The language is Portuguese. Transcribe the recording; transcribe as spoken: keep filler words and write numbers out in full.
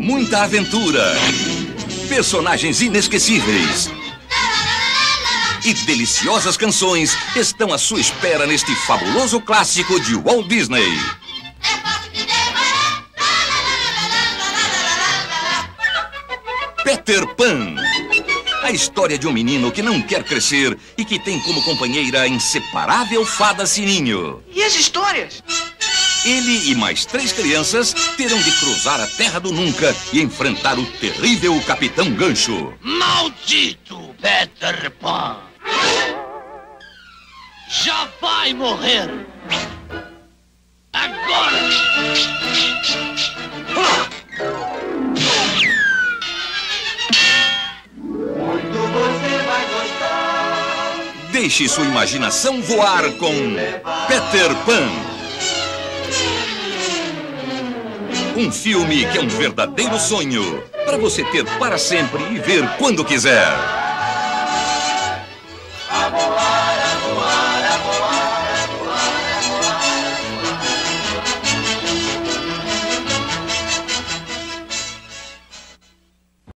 muita aventura, personagens inesquecíveis e deliciosas canções estão à sua espera neste fabuloso clássico de Walt Disney. Peter Pan. A história de um menino que não quer crescer e que tem como companheira a inseparável Fada Sininho. E as histórias? Ele e mais três crianças terão de cruzar a Terra do Nunca e enfrentar o terrível Capitão Gancho. Maldito Peter Pan! Já vai morrer! Agora! Ah! Muito você vai gostar. Deixe sua imaginação voar com Peter Pan. Um filme que é um verdadeiro sonho, para você ter para sempre e ver quando quiser.